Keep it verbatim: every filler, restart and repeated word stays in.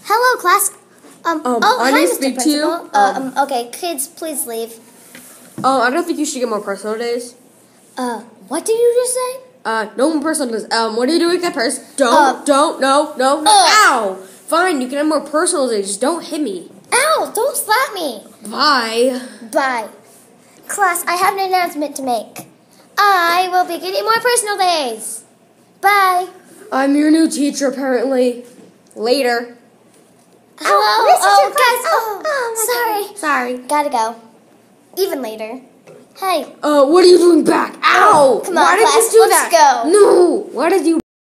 Hello, class. Um, Um, oh, I hi, need to Mister speak to you. Principal. Uh, um, okay, kids, please leave. Oh, I don't think you should get more personal days. Uh, what did you just say? Uh, no more personal days. Um, what are you doing with that purse? Don't, Uh, don't, no, no, no. uh, Ow! Fine, you can have more personal days. Just don't hit me. Ow, don't slap me. Bye. Bye. Class, I have an announcement to make. I will be getting more personal days. Bye. I'm your new teacher, apparently. Later. Hello? Oh, this is Oh, your class. guys. Oh, Oh, sorry. Sorry. Gotta go. Even later. Hey. Uh, what are you doing back? Ow! Come on, Why did class, you do let's that? go. No! Why did you...